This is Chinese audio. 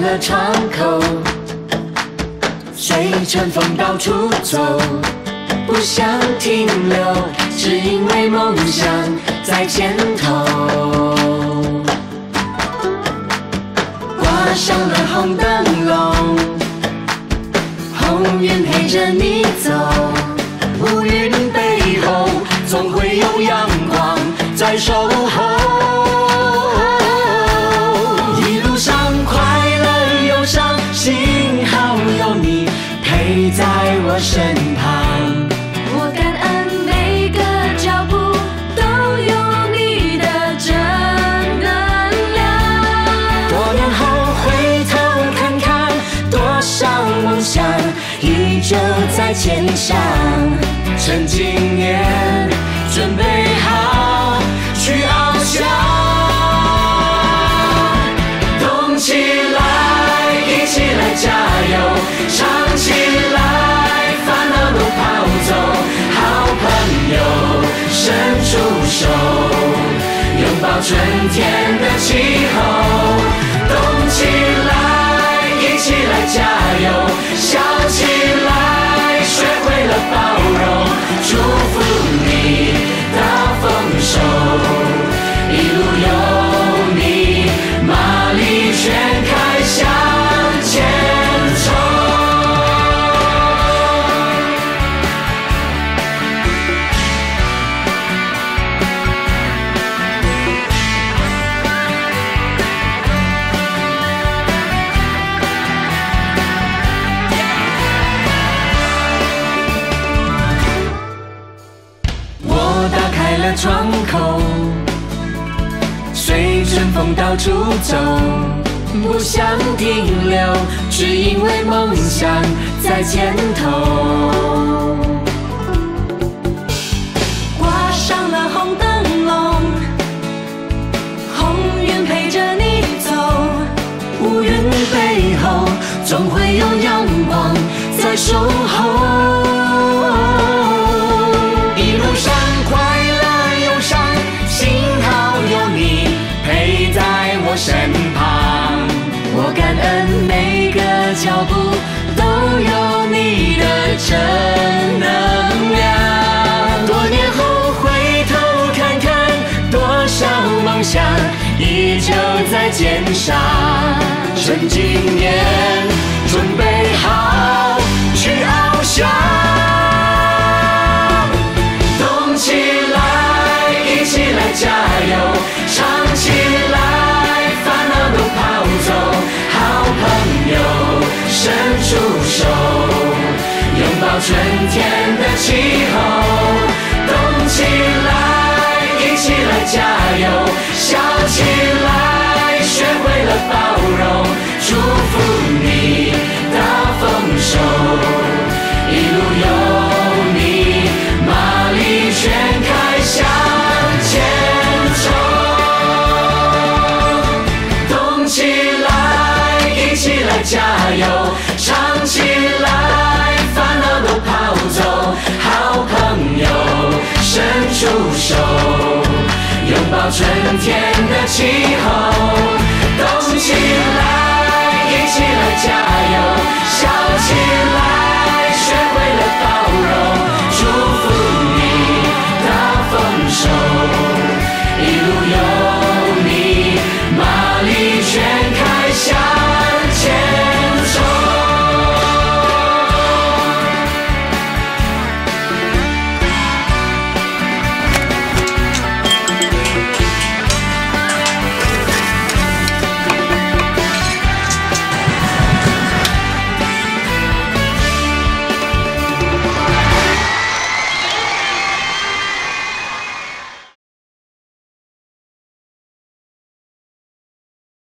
了窗口，随春风到处走，不想停留，只因为梦想在前头。挂上了红灯笼，红云陪着你走，乌云背后总会有阳光在守候。一路上快乐忧伤，幸好有你陪在我身旁。 我感恩每个脚步都有你的正能量。 多年后回头看看，多少梦想依旧在肩上。趁今年准备好去翱翔，动起来，一起来加油，唱起来，烦恼都跑走，好朋友伸出手，拥抱春天的气候。动起来，一起来加油，笑起来，学会了包容，祝福你大丰收，一路有你，马力全开向前冲。我打开了窗口，随春风到处走，不想停留，只因为梦想在前头。 挂上了红灯笼，红云陪着你走， 乌云背后总会有阳光在守候。一路上快乐忧伤，幸好有你陪在我身旁。我感恩每个脚步都有你的正能量。多年后回头看看，多少梦想依旧在肩上。趁今年准备好去翱翔，动起来，一起来加油，唱起来，烦恼都跑走，好朋友伸出手，拥抱春天的气候。动起来，一起来加油，笑起来，学会了包容，祝福你大丰收，一路有你，马力全开向前冲。动起来，一起来加油，唱起来，烦恼都跑走，好朋友伸出手，拥抱春天的气候。